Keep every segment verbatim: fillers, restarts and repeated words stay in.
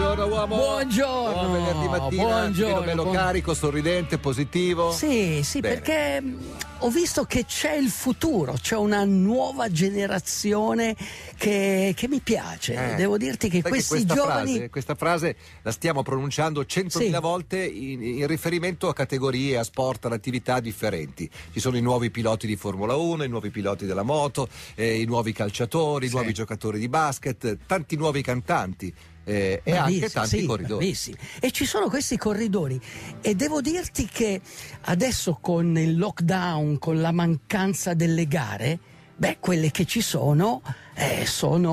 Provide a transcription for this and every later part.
Buongiorno uomo. Buongiorno. Buon venerdì mattina. Buongiorno. Bello buon... carico, sorridente, positivo. Sì, sì, Bene. perché ho visto che c'è il futuro, c'è una nuova generazione che, che mi piace. Eh, Devo dirti che sai questi che questa giovani. Frase, questa frase la stiamo pronunciando centomila Sì. volte in, in riferimento a categorie, a sport, ad attività differenti. Ci sono i nuovi piloti di Formula uno, i nuovi piloti della moto, eh, i nuovi calciatori, i Sì. nuovi giocatori di basket, tanti nuovi cantanti. Eh, e Bravissimi, anche tanti sì, corridori. bravissimi. E ci sono questi corridori e devo dirti che adesso con il lockdown, con la mancanza delle gare, beh, quelle che ci sono eh,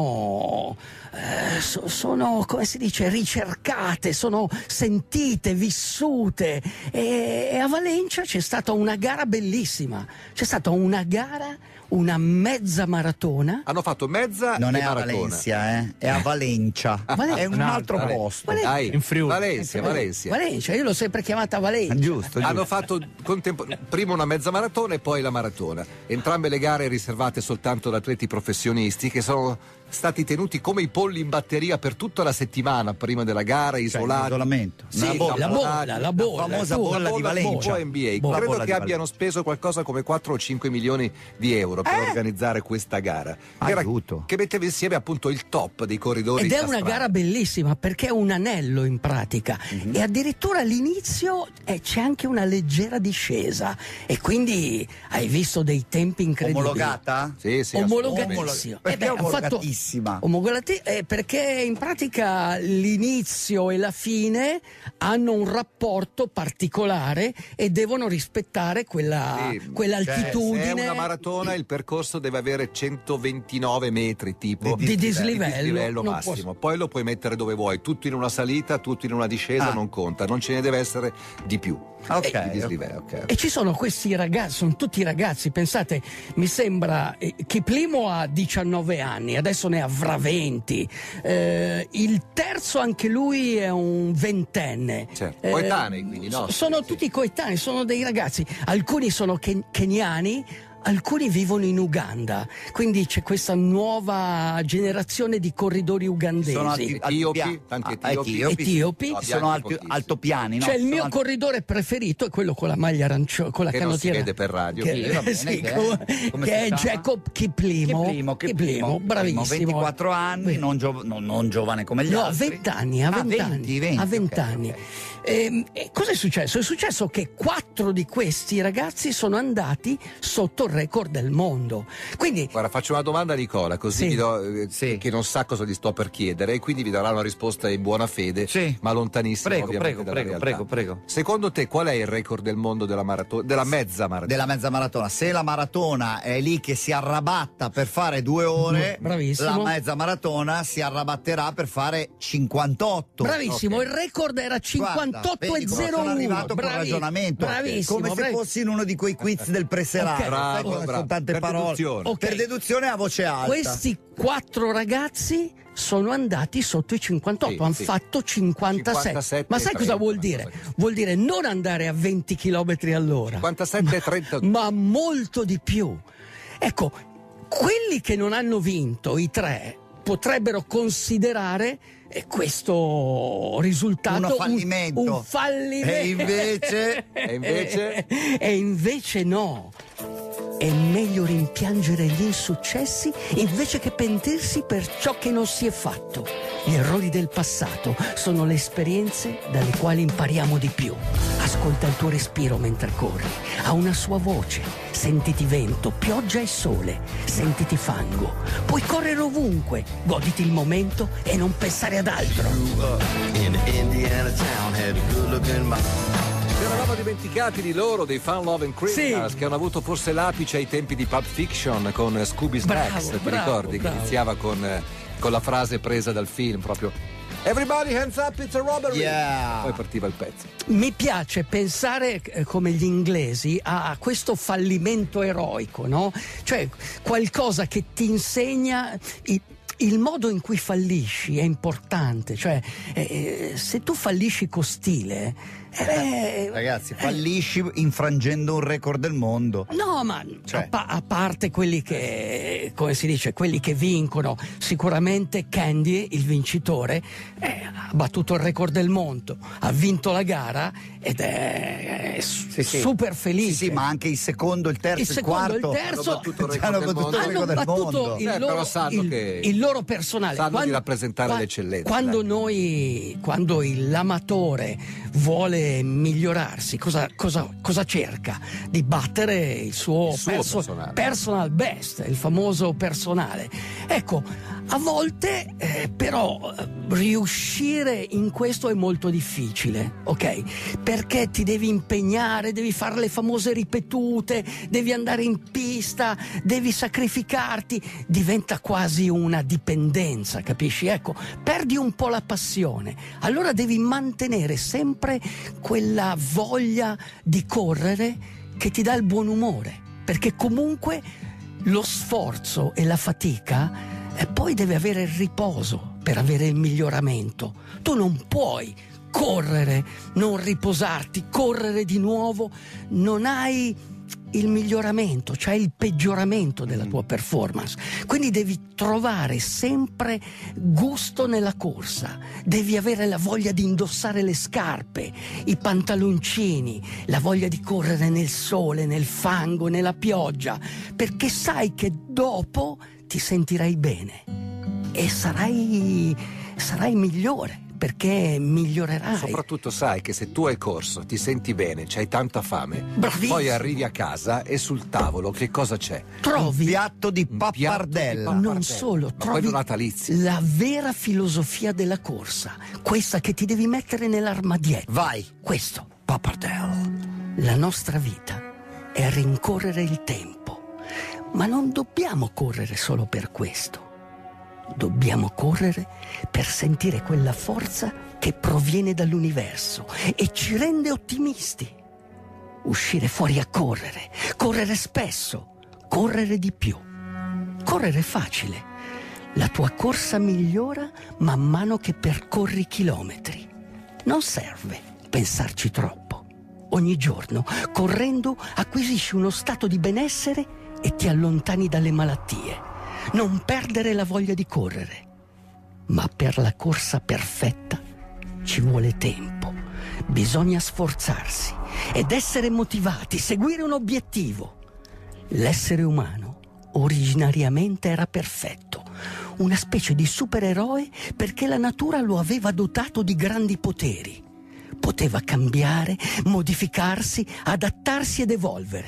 sono eh, so- sono, come si dice, ricercate, sono sentite, vissute e, e a Valencia c'è stata una gara bellissima, c'è stata una gara, una mezza maratona. Hanno fatto mezza Non e è a maratona. Valencia, eh? È a Valencia. Vale- È un altro Vale- posto. Vale- Dai, In Friuli. Valencia, Valencia. Valencia, io l'ho sempre chiamata Valencia. Giusto, giusto. Hanno fatto contempo- prima una mezza maratona e poi la maratona. Entrambe le gare riservate soltanto ad atleti professionisti che sono stati tenuti come i polli in batteria per tutta la settimana prima della gara, Cioè, isolati. isolamento. Sì, Una bolla. La bolla, la bolla, La famosa tu- bolla di Valencia. N B A. Bolla Credo di che abbiano Valencia. speso qualcosa come quattro o cinque milioni di euro per organizzare questa gara. Che era- Aiuto. che metteva insieme appunto il top dei corridori. Ed è da una strada. gara bellissima perché è un anello in pratica e addirittura all'inizio eh, c'è anche una leggera discesa e quindi hai visto dei tempi incredibili. Omologata? Sì, sì, Omologatissimo. Perché Eh beh, hanno fatto- omologatissima? omologati- eh, perché in pratica l'inizio e la fine hanno un rapporto particolare e devono rispettare quella, Sì, quell'altitudine. Se è una maratona il percorso deve avere centoventinove metri tipo Di dislivello. di dislivello Non massimo. posso- Poi lo puoi mettere dove vuoi, tutto in una salita, tutto in una discesa, Ah. non conta, non ce ne deve essere di più. Ok, Di dislivello, ok. E ci sono questi ragazzi, sono tutti ragazzi, pensate, mi sembra eh, Kiplimo ha diciannove anni, adesso ne avrà venti, eh, il terzo anche lui è un ventenne. Certo, coetanei, quindi, no? so- Sono Sì. tutti coetanei, sono dei ragazzi, alcuni sono ken- keniani, alcuni vivono in Uganda, quindi c'è questa nuova generazione di corridori ugandesi. Sono alti- Etiopi, alti- tanti ah, etiopi. Etiopi. No, Sono bianchi alti- pochissimi. altopiani, no? Cioè il Sono mio alti- corridore preferito è quello con la maglia arancione, con la Che non si canottiera. vede per radio. Che, Sì, va bene, sì, che è? come- Come che si è chiama? Jacob Kiplimo. Kiplimo, Kiplimo, bravissimo. ventiquattro anni, Beh, non, gio- non- non giovane come gli No, altri. venti anni, ha Ah, venti venti, anni. venti, Ha venti ok, anni. ok. Ehm, E, cosa è successo? È successo che quattro di questi ragazzi sono andati sotto il record del mondo. Quindi Guarda, faccio una domanda a Nicola, così Sì. vi do, eh, Sì. che non sa cosa gli sto per chiedere, e quindi vi darà una risposta in buona fede, Sì. ma lontanissima Prego, ovviamente prego, dalla prego, realtà. prego, prego. Secondo te qual è il record del mondo della maratona, della mezza maratona? Della mezza maratona. Se la maratona è lì che si arrabatta per fare due ore, Bravissimo. la mezza maratona si arrabatterà per fare cinquantotto. bravissimo, ok. il record era Guarda, cinquantotto vedi e come zero sono uno. arrivato con Bravi- ragionamento, Bravissimo, come se bravi- fossi in uno di quei quiz del preserato, Ok. Bravo, sai, quando bravo. sono tante Per parole. deduzione. Ok. Per deduzione a voce alta. Questi quattro ragazzi sono andati sotto i cinquantotto, Sì, hanno sì. fatto cinquantasette. cinquantasette Ma sai e cosa trenta, vuol una dire? cosa così. Vuol dire non andare a venti chilometri all'ora, cinquantasette e trentadue. ma molto di più. Ecco, quelli che non hanno vinto, i tre, potrebbero considerare eh, questo risultato Uno un- fallimento. Un, fallimento. E invece? E invece? E invece no. È meglio rimpiangere gli insuccessi invece che pentirsi per ciò che non si è fatto. Gli errori del passato sono le esperienze dalle quali impariamo di più. Ascolta il tuo respiro mentre corri. Ha una sua voce. Sentiti vento, pioggia e sole. Sentiti fango. Puoi correre ovunque. Goditi il momento e non pensare ad altro. In Indiana town, had a good looking mom. Ci eravamo dimenticati di loro, dei Fun Love and Criminals, Sì. che hanno avuto forse l'apice ai tempi di Pulp Fiction con Scooby Snacks, Bravo, ti bravo, ricordi? bravo. Che iniziava con, eh, con la frase presa dal film proprio Everybody hands up, it's a robbery. Yeah. Poi partiva il pezzo. Mi piace pensare eh, come gli inglesi a questo fallimento eroico, no? Cioè qualcosa che ti insegna il, il modo in cui fallisci è importante, cioè eh, se tu fallisci con stile, eh, ragazzi, fallisci infrangendo un record del mondo. No, ma Cioè. a, pa- a parte quelli che, come si dice, quelli che vincono, sicuramente Candy, il vincitore, eh, ha battuto il record del mondo, ha vinto la gara ed è, è su- Sì, sì. super felice. Sì, sì, ma anche il secondo, il terzo, Il il, secondo, quarto il terzo hanno battuto il record hanno del battuto mondo. il hanno record del battuto mondo. il Eh, loro, però sanno il- che- il loro personale. sanno di rappresentare l'eccellenza, Quando dai. noi, quando il- l'amatore vuole migliorarsi, cosa, cosa- cosa cerca? Di battere il suo, Il suo personale. personal best, il famoso personale. Ecco, a volte eh, però eh, riuscire in questo è molto difficile, ok? Perché ti devi impegnare, devi fare le famose ripetute, devi andare in pista, devi sacrificarti, diventa quasi una dipendenza, capisci? Ecco, perdi un po' la passione, allora devi mantenere sempre quella voglia di correre che ti dà il buon umore, perché comunque lo sforzo e la fatica e poi deve avere il riposo per avere il miglioramento. Tu non puoi correre, non riposarti, correre di nuovo, non hai il miglioramento, cioè il peggioramento della tua performance. Quindi devi trovare sempre gusto nella corsa, devi avere la voglia di indossare le scarpe, i pantaloncini, la voglia di correre nel sole, nel fango, nella pioggia, perché sai che dopo ti sentirai bene e sarai, sarai migliore, perché migliorerai. Soprattutto sai che se tu hai corso, ti senti bene, c'hai tanta fame, Bravissimo. poi arrivi a casa e sul tavolo che cosa c'è? Trovi Un piatto di Un piatto di pappardella. pappardella. non solo, Ma trovi quello natalizio. la vera filosofia della corsa, questa che ti devi mettere nell'armadietto. Vai. Questo, pappardelle. La nostra vita è rincorrere il tempo, ma non dobbiamo correre solo per questo. Dobbiamo correre per sentire quella forza che proviene dall'universo e ci rende ottimisti. Uscire fuori a correre, correre spesso, correre di più. Correre è facile. La tua corsa migliora man mano che percorri chilometri. Non serve pensarci troppo. Ogni giorno, correndo, acquisisci uno stato di benessere e ti allontani dalle malattie. Non perdere la voglia di correre. Ma per la corsa perfetta ci vuole tempo. Bisogna sforzarsi ed essere motivati, seguire un obiettivo. L'essere umano originariamente era perfetto, una specie di supereroe perché la natura lo aveva dotato di grandi poteri. Poteva cambiare, modificarsi, adattarsi ed evolvere.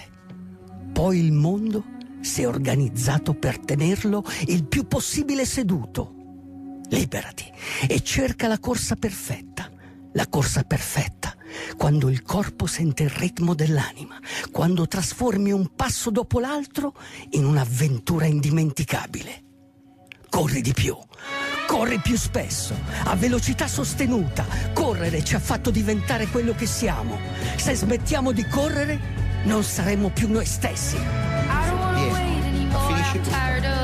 Poi il mondo si è organizzato per tenerlo il più possibile seduto. Liberati e cerca la corsa perfetta. La corsa perfetta, quando il corpo sente il ritmo dell'anima, quando trasformi un passo dopo l'altro in un'avventura indimenticabile. Corri di più, corri più spesso, a velocità sostenuta. Correre ci ha fatto diventare quello che siamo. Se smettiamo di correre, non saremo più noi stessi. Finisci tu.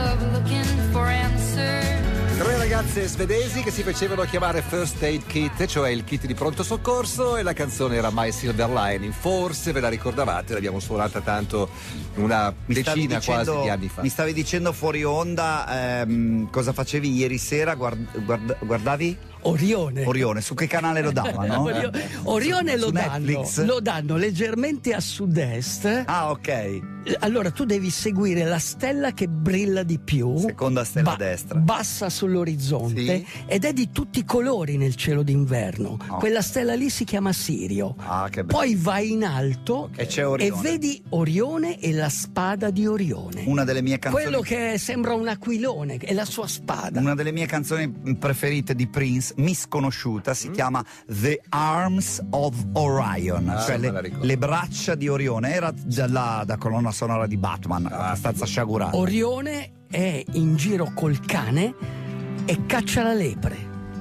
Tre ragazze svedesi che si facevano chiamare First Aid Kit, cioè il kit di pronto soccorso, e la canzone era My Silver Lining. Forse ve la ricordavate, l'abbiamo suonata tanto una Mi stavi decina dicendo- quasi di anni fa. Mi stavi dicendo fuori onda ehm, cosa facevi ieri sera? Guard- guard- guardavi? Orione. Orione, su che canale lo davano? Orio- Orione Su lo danno, Netflix? lo danno leggermente a sud-est. Ah, ok. Allora tu devi seguire la stella che brilla di più, Seconda stella a destra. bassa sull'orizzonte, Sì. ed è di tutti i colori nel cielo d'inverno. Oh. Quella stella lì si chiama Sirio. Ah, che bello. Poi vai in alto E c'è Orione. e vedi Orione e la spada di Orione. Una delle mie canzoni. Quello che sembra un aquilone, è la sua spada. Una delle mie canzoni preferite di Prince, misconosciuta, si chiama The Arms of Orion, Ah, cioè me le, la ricordo. le braccia di Orione. Era già là da colonna sonora di Batman, abbastanza sciagurata. Orione è in giro col cane e caccia la lepre.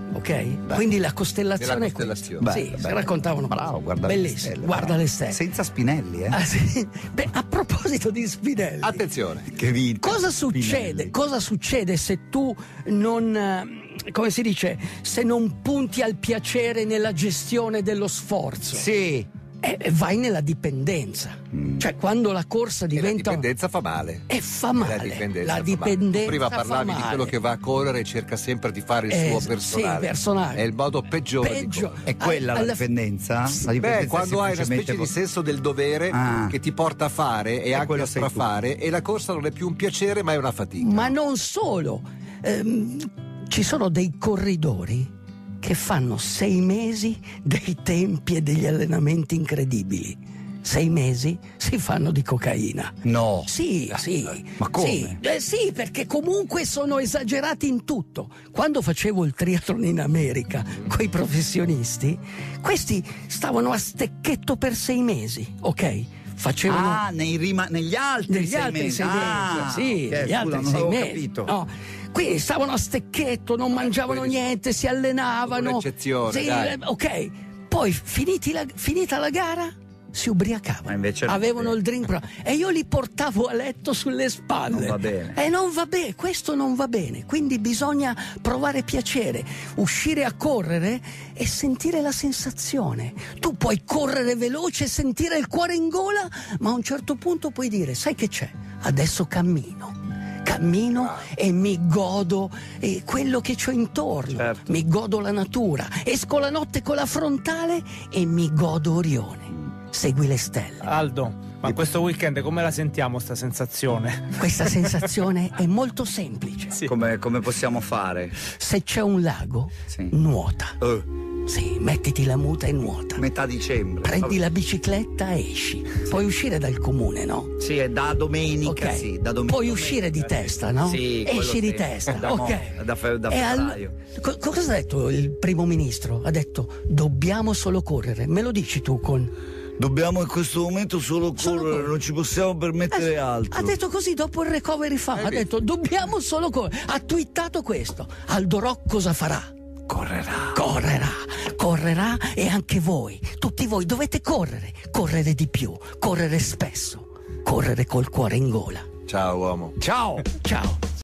ok? Quindi la costellazione Nella è questa. costellazione. Sì, Bello, si bello. raccontavano. Bravo, guarda le bellissimo. stelle, Guarda bravo. le stelle. Senza Spinelli, eh? Ah, sì. Beh, a proposito di Spinelli, Attenzione. Che vinto. cosa Spinelli. succede? Cosa succede se tu non, eh, come si dice, se non punti al piacere nella gestione dello sforzo? Sì. E e vai nella dipendenza. Cioè, quando la corsa E la diventa. dipendenza fa male. E fa E male. La dipendenza. La fa dipendenza male. Tu prima fa parlavi di male. quello che va a correre e cerca sempre di fare il Eh, suo sì, personale. personale. È il modo peggiore Peggio. di correre. È quella Alla- la dipendenza? La dipendenza Beh, è quando hai una specie semplicemente- di senso del dovere Ah. che ti porta a fare e anche quello a sei tu. strafare, e la corsa non è più un piacere ma è una fatica. Ma non solo. Ehm, ci sono dei corridori che fanno sei mesi dei tempi e degli allenamenti incredibili. Sei mesi si fanno di cocaina. No. Sì, sì. Ma come? Sì, eh, sì, perché comunque sono esagerati in tutto. Quando facevo il triathlon in America coi professionisti, questi stavano a stecchetto per sei mesi, ok? Facevano Ah, nei rima- negli altri negli sei altri mesi. sei mesi, Ah, sì, ok, negli scusa, altri non sei avevo mesi. capito. No. Quindi stavano a stecchetto, non mangiavano quelli- niente, si allenavano. Un'eccezione, Sì, dai. eh, ok. Poi finiti la- finita la gara si ubriacavano. Ma invece non Avevano va il drink pro- e io li portavo a letto sulle spalle. Non va bene. E non va bene, questo non va bene. Quindi bisogna provare piacere, uscire a correre e sentire la sensazione. Tu puoi correre veloce e sentire il cuore in gola, ma a un certo punto puoi dire: sai che c'è? Adesso cammino. Cammino e mi godo eh, quello che c'ho intorno, Certo. mi godo la natura, esco la notte con la frontale e mi godo Orione. Segui le stelle. Aldo, ma questo weekend come la sentiamo sta sensazione? Questa sensazione è molto semplice. Sì. Come, come possiamo fare? Se c'è un lago, Sì. nuota. Eh, Sì, mettiti la muta e nuota. metà dicembre. Prendi la bicicletta e esci. Puoi uscire dal comune, no? Sì, è da domenica, Ok. sì, da domenica. Puoi uscire di testa, no? Sì, quello Esci di sì. testa, Da mo- ok. da fe- da E al- febbraio. co- cosa ha detto il primo ministro? Ha detto: dobbiamo solo correre. Me lo dici tu con. Dobbiamo in questo momento solo Solo correre, correre. non ci possiamo permettere Eh, altro. Ha detto così dopo il recovery fund. Ha detto: dobbiamo solo correre. Ha twittato questo. Aldo Rock cosa farà? Correrà. Correrà, correrà e anche voi, tutti voi dovete correre, correre di più, correre spesso, correre col cuore in gola. Ciao uomo. Ciao, ciao.